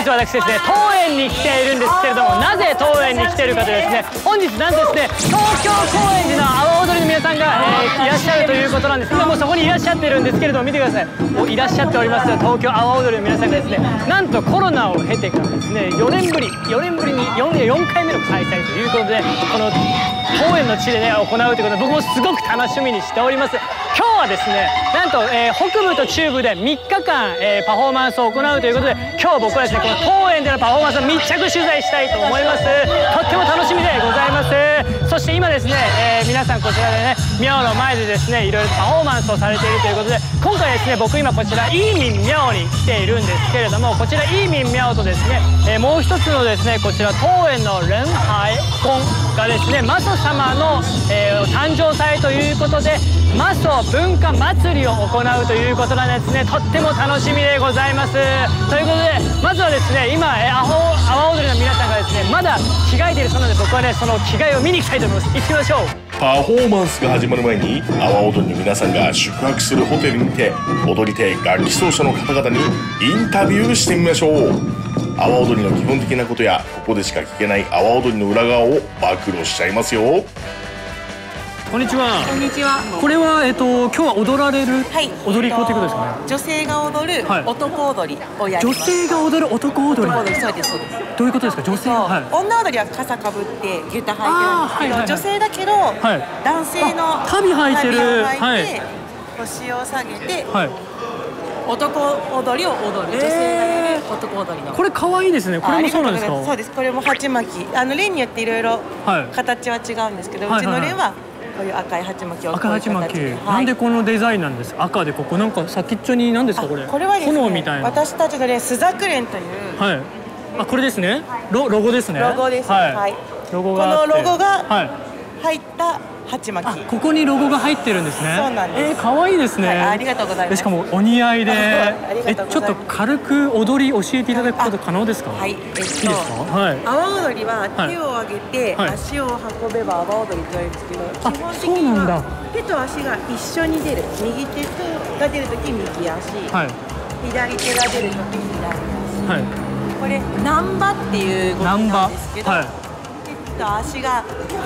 日私ですね当園に来ているんですけれども、なぜ当園に来ているかというとですね、本日なんとですね東京高円寺の阿波踊りの皆さんが、いらっしゃるということなんです。今もうそこにいらっしゃってるんですけれども、見てください。いらっしゃっております東京阿波踊りの皆さんがですね、なんとコロナを経てからですね4年ぶりに 4回目の開催ということで、この当園の地でね行うということで、僕もすごく楽しみにしております。今日はですねなんと、北部と中部で3日間、パフォーマンスを行うということで、今日僕はですねこの当園でのパフォーマンスを密着取材したいと思います。とっても楽しみでございます。そして今ですね、皆さんこちらでね廟の前でですねいろいろパフォーマンスをされているということで、今回ですね僕今こちらイーミン廟に来ているんですけれども、こちらイーミン廟とですね、もう一つのですねこちら当園の仁海宮がですね媽祖様の、誕生祭ということで媽祖文化祭りを行うということなんですね。とっても楽しみでございます。ということでまずはですね今阿波踊りの皆さんがですねまだ着替えているそうなので、僕はねその着替えを見に行きたいと思います。行ってみましょう。 パフォーマンスが始まる前に阿波踊りの皆さんが宿泊するホテルにて踊り手楽器奏者の方々にインタビューしてみましょう。阿波踊りの基本的なことやここでしか聞けない阿波踊りの裏側を暴露しちゃいますよ。 こんにちは。 こんにちは。 これは今日は踊られる踊り子ということですかね。 女性が踊る男踊りをやります。 女性が踊る男踊り。 そうですそうです。 どういうことですか。女性。 女踊りは傘かぶって下駄履いてるんですけど、女性だけど男性の足袋履いてる。 腰を下げて男踊りを踊る。女性がやる男踊りの。 これ可愛いですね。これもそうなんですか。 そうです。これも鉢巻き。連によっていろいろ形は違うんですけど、うちの連はこういう赤い鉢巻きをこういう形で。 なんでこのデザインなんです。赤でここなんか先っちょに何ですかこれ。 これはですね、 炎みたいな。 私たちの連朱雀連という。 はい。これですね。ロゴですね。 ロゴです。はい。 ロゴがあって。 このロゴが入った鉢巻き。 ここにロゴが入ってるんですね。 そうなんです。 可愛いですね。 ありがとうございます。 しかもお似合いで。ちょっと軽く踊り教えていただくこと可能ですか。 はい。いいですか。 阿波踊りは手を上げて足を運べば阿波踊りって言われるんですけど、基本的には手と足が一緒に出る。右手が出るとき右足、左手が出るとき左足。これ難波っていう動きなんですけど、手と足が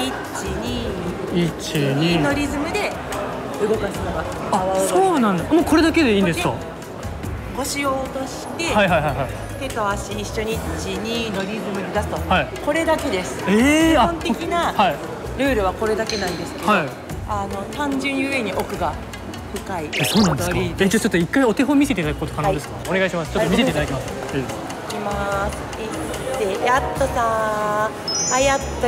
1、2のリズムで動かすのが阿波踊り。 そうなんだ。もうこれだけでいいんですか。 腰を落として手と足一緒に1、2のリズムで出すと、これだけです。基本的なルールはこれだけなんですけど、単純ゆえに奥が深い踊りです。 ちょっと一回お手本見せていただくこと可能ですか。お願いします。ちょっと見せていただきます。 いきます。やっとさー、やっと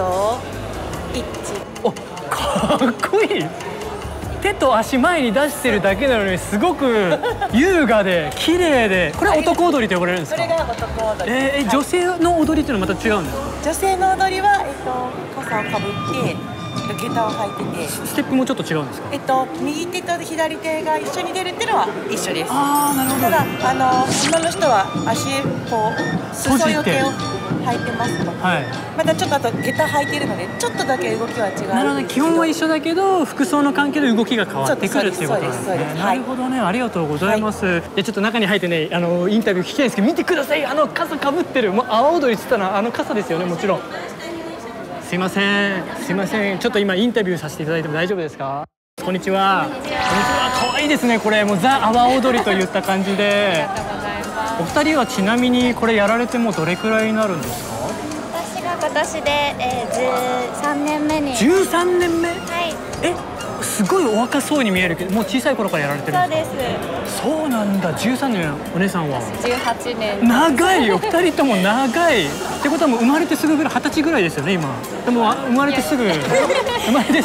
お、かっこいい。手と足前に出してるだけなのにすごく優雅で綺麗で、これ男踊りと呼ばれるんですか。 それが男踊り。 女性の踊りっていうのはまた違うんですか。 女性の踊りは傘をかぶって下駄を履いてて、 ステップもちょっと違うんですか。 右手と左手が一緒に出るっていうのは一緒です。 なるほど。 ただ女の人は足こう裾よけを履いてますので、またちょっとあと下駄履いてるのでちょっとだけ動きは違うんですけど。なるほど。 基本は一緒だけど服装の関係で動きが変わってくるっていうことなんですね。なるほどね。ありがとうございます。でちょっと中に入ってねインタビュー聞きたいんですけど、見てください。傘かぶってる。もう阿波踊りしてたのは傘ですよね。もちろん。すいません。ちょっと今インタビューさせていただいても大丈夫ですか。こんにちは。可愛いですね。これもうザ阿波踊りといった感じで。お二人はちなみにこれやられてもどれくらいになるんですか。 私が今年で、13年目に。 13年目。 すごいお若そうに見えるけど、もう小さい頃からやられてるんですか。 そうです。 そうなんだ。13年。お姉さんは 18年。 長い。お二人とも長いってことはもう生まれてすぐぐらい、20歳ぐらいですよね今。でも生まれてすぐですかね。女性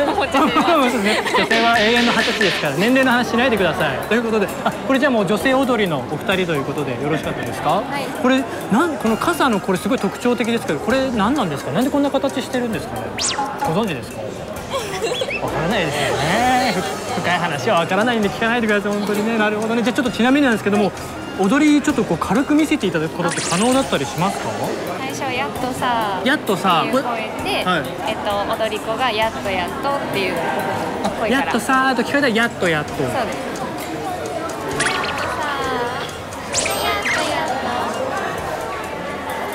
は永遠の20歳ですから、年齢の話しないでください。ということで、これじゃあもう女性踊りのお二人ということでよろしかったですか。これこの傘のこれすごい特徴的ですけど、これ何なんですか。なんでこんな形してるんですかね。ご存知ですか。わからないですよね。深い話はわからないんで聞かないでください。本当にね。なるほどね。じゃあちょっとちなみになんですけども、踊りちょっとこう軽く見せていただくことって可能だったりしますか。 最初やっとさやっとさっていう声で、踊り子がやっとっていう声から。 やっとさーと聞かれたらやっと。そうです。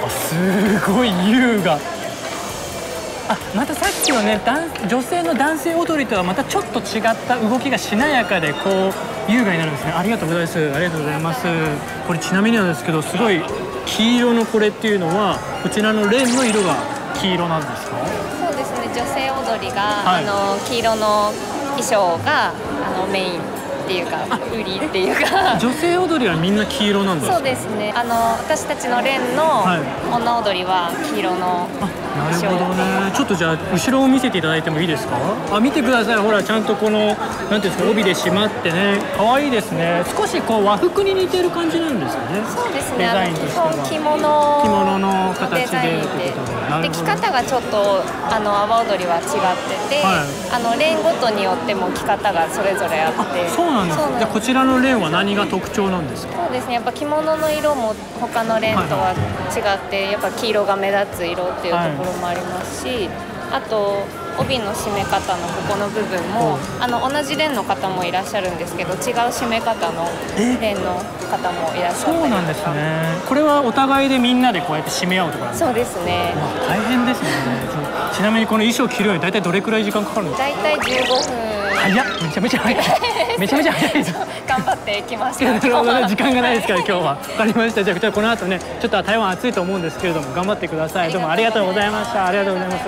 すごい優雅。またさっきのね女性の男性踊りとはまたちょっと違った動きがしなやかでこう優雅になるんですね。ありがとうございます。ありがとうございます。これちなみになんですけど、すごい黄色のこれっていうのはこちらのレンの色が黄色なんですか？ そうですね、女性踊りが、黄色の衣装がメインっていうか売りっていうか女性踊りはみんな黄色なんですか？ そうですね、私たちの連の女踊りは黄色のなるほどね。ちょっとじゃあ後ろを見せていただいてもいいですか？見てください。ほらちゃんとこのなんていうんですか、帯で締まってね、可愛いですね。少しこう和服に似てる感じなんですよね。 そうですね、 デザインとしては着物の形でデザインで着方がちょっと阿波踊りは違ってて、連ごとによっても着方がそれぞれあって。 そうなんです。じゃあこちらの連は何が特徴なんですか？ そうですね、やっぱ着物の色も他の連とは違って、やっぱ黄色が目立つ色っていうところもありますし、あと帯の締め方のここの部分も同じ連の方もいらっしゃるんですけど、違う締め方の連の方もいらっしゃったりとか。 そうなんですね。これはお互いでみんなでこうやって締め合うとかなんですか？ そうですね。 大変ですね。ちなみにこの衣装着るのに大体どれくらい時間かかるんですか？ 大体15分。 早っ、めちゃめちゃ早いめちゃめちゃ早いです頑張ってきました。 なるほどね、時間がないですから今日は。わかりました。じゃあこの後ね、ちょっと台湾暑いと思うんですけれども頑張ってください。どうもありがとうございました。ありがとうございます。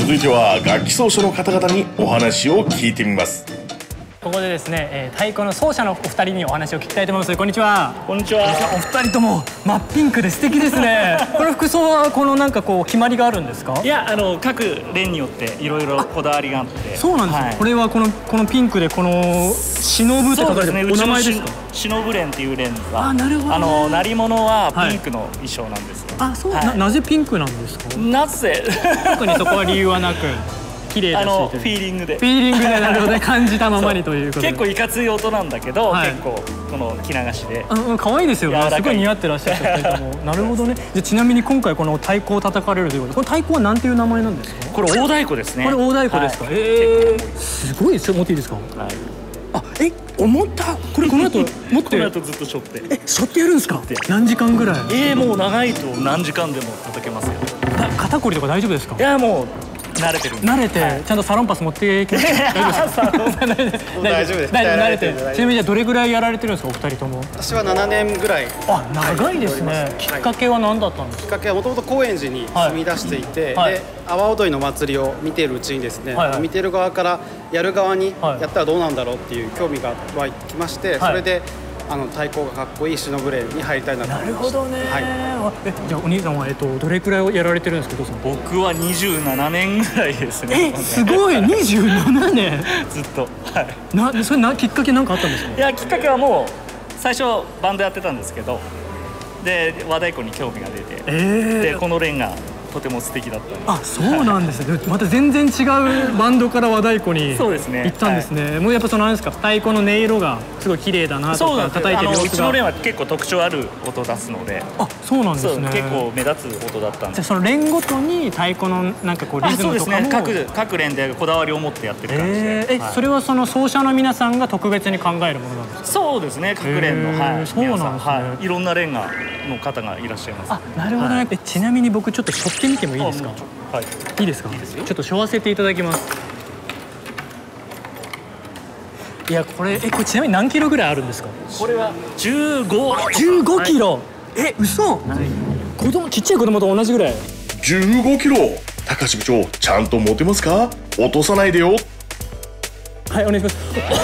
続いては楽器奏者の方々にお話を聞いてみます。 ここでですね、太鼓の奏者のお二人にお話を聞きたいと思います。こんにちは。 こんにちは。 お二人とも真っピンクで素敵ですね。これ服装はこのなんかこう決まりがあるんですか？ いや、各連によっていろいろこだわりがあって。 そうなんですね。これはこのピンクでこの忍って書かれてるお名前ですか？ 忍連っていう連は、 なるほど。 鳴り物はピンクの衣装なんですよ。 そう。なぜピンクなんですか？ なぜ？ 特にそこは理由はなく。綺麗だし、 フィーリングでなるほど、感じたままにということで。 結構いかつい音なんだけど、結構この着流しで可愛いですよね。すごい似合ってらっしゃる2人とも。なるほどね。じゃちなみに今回この太鼓を叩かれるということで、この太鼓はなんていう名前なんですか？ これ大太鼓ですね。 これ大太鼓ですか？すごいですよ。持っていいですか？思った。これこの後持ってこの後ずっと背負って背負ってやるんですか？何時間ぐらい？ もう長いと何時間でも叩けますよ。 肩こりとか大丈夫ですか？ いや、もう慣れてる。 慣れて、ちゃんとサロンパス持ってきました。大丈夫です。慣れて。ちなみにじゃあどれぐらいやられてるんですか、お二人とも？ 私は7年ぐらい。 長いですね。きっかけは何だったんですか？ きっかけはもともと高円寺に住み出していて、で阿波踊りの祭りを見ているうちにですね、見てる側からやる側にやったらどうなんだろうっていう興味が湧いてきまして、それで太鼓がかっこいい忍連に入りたいなと思いました。 なるほどね。じゃあお兄さんはどれくらいやられてるんですか？ 僕は27年ぐらいですね。 すごい。27年ずっと。 それきっかけなんかあったんですか？ いや、きっかけはもう最初バンドやってたんですけど、で和太鼓に興味が出て、でこの連がとても素敵だったんです。 そうなんですね。また全然違うバンドから和太鼓に行ったんですね。もうやっぱなんですか、太鼓の音色がすごい綺麗だなとか、叩いてる様子が。 うちの連は結構特徴ある音を出すので。 そうなんですね。 結構目立つ音だったんで。 じゃあその連ごとに太鼓のなんかこうリズムとかも。 そうですね。各連でこだわりを持ってやってる感じで。 それはその奏者の皆さんが特別に考えるものなんですか？ そうですね。各連のそうなんですね。 いろんな連の方がいらっしゃいます。 なるほどね。ちなみに僕ちょっと背負ってみてもいいですか？いいですか？ちょっと背負わせていただきます。いや、これちなみに何キロぐらいあるんですか？ これは 15キロ。嘘。ちっちゃい子供と同じぐらい。 15キロ。高橋部長、ちゃんと持てますか？落とさないでよ。 はい、お願いします。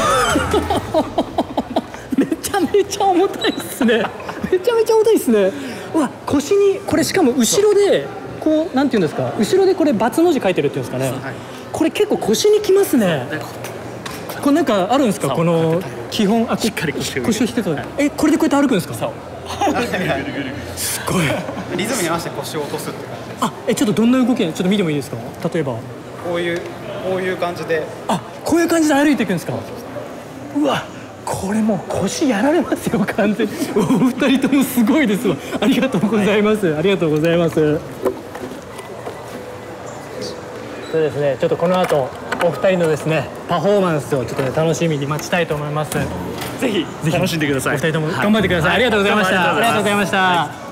めちゃめちゃ重たいっすね。めちゃめちゃ重たいっすね。腰にこれしかも後ろでこうなんていうんですか、後ろでこれ×の字書いてるっていうんですかね。これ結構腰にきますね。これなんかあるんですか？この基本しっかり腰を引けと。これでこうやって歩くんですか？すごい。 リズムに合わせて腰を落とすって感じです。 ちょっとどんな動きちょっと見てもいいですか？例えばこういう感じで。 こういう感じで歩いていくんですか？うわ、これもう腰やられますよ、完全に。お二人ともすごいですわ。ありがとうございます。ありがとうございます。そうですね、ちょっとこの後お二人のですねパフォーマンスをちょっとね楽しみに待ちたいと思います。 ぜひ楽しんでください。 お二人とも頑張ってください。ありがとうございました。ありがとうございました。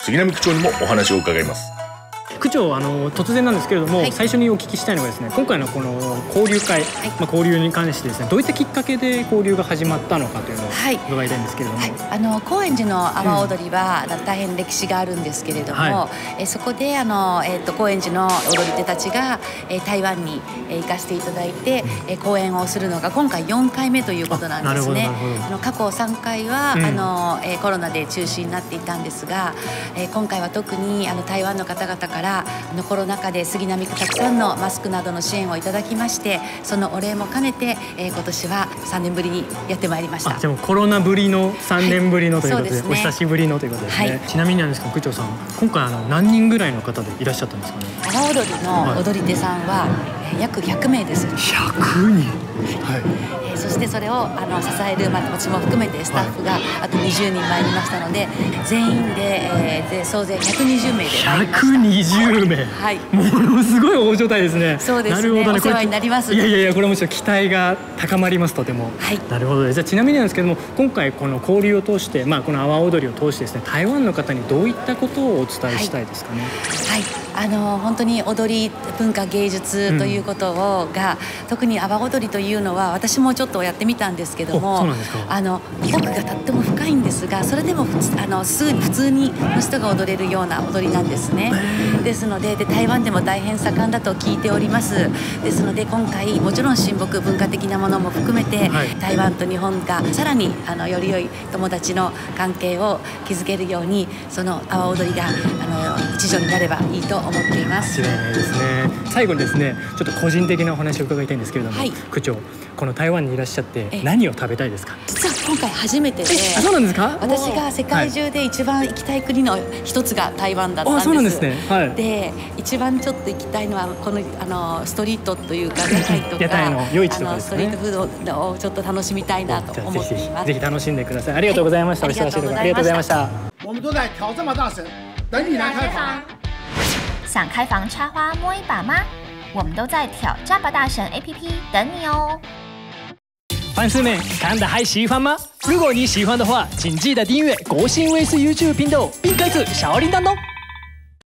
杉並区長にもお話を伺います。 区長、突然なんですけれども、はい、最初にお聞きしたいのがですね、今回のこの交流会、交流に関してですね、どういったきっかけで交流が始まったのかというのを伺いたいんですけれども、 高円寺の阿波踊りは大変歴史があるんですけれども、そこで高円寺の踊り手たちが台湾に行かせていただいて、公演をするのが今回4回目ということなんですね。過去3回は、コロナで中止になっていたんですが、今回は特に台湾の方々からコロナ禍で杉並区たくさんのマスクなどの支援をいただきまして、そのお礼も兼ねて、今年は3年ぶりにやってまいりました。 じゃあコロナぶりの3年ぶりのということで、お久しぶりのということですね。ちなみになんですけど、区長さん、今回何人ぐらいの方でいらっしゃったんですかね。 阿波踊りの踊り手さんは、約100名です。 100人。 そしてそれを支える、私も含めてスタッフがあと20人参りましたので、全員で、総勢120名で参りました。 120名、ものすごい大所帯ですね。 そうですね、お世話になります。 いやこれはむしろ期待が高まります、とても。なるほど。じゃあちなみになんですけども、今回この交流を通して、この阿波踊りを通してですね、台湾の方にどういったことをお伝えしたいですかね。 本当に踊り文化芸術ということが、特に阿波踊りというのは私もちょっとやってみたんですけども、奥がとっても深いんですが、それでも普通にの人が踊れるような踊りなんですね。ですので台湾でも大変盛んだと聞いております。ですので今回もちろん親睦文化的なものも含めて、台湾と日本がさらにより良い友達の関係を築けるように、その阿波踊りが一助になればいいと思っています。 間違いないですね。最後にですね、ちょっと個人的なお話を伺いたいんですけれども、区長、この台湾にいらっしゃって何を食べたいですか。 実は今回初めてで、 そうなんですか。 私が世界中で一番行きたい国の一つが台湾だったんです。 そうなんですね。 で一番ちょっと行きたいのはこのストリートというか屋台の夜市とかですね。 ストリートフードをちょっと楽しみたいなと思っています。 ぜひ楽しんでください。ありがとうございました。お忙しいところありがとうございました。 我们都在挑这么大神，等你来开房。 想开房插花摸一把吗？我们都在挑战吧大神 APP 等你哦。 粉丝们看得还喜欢吗？如果你喜欢的话，请记得订阅国信卫视 YouTube 频道，并开启小铃铛哦。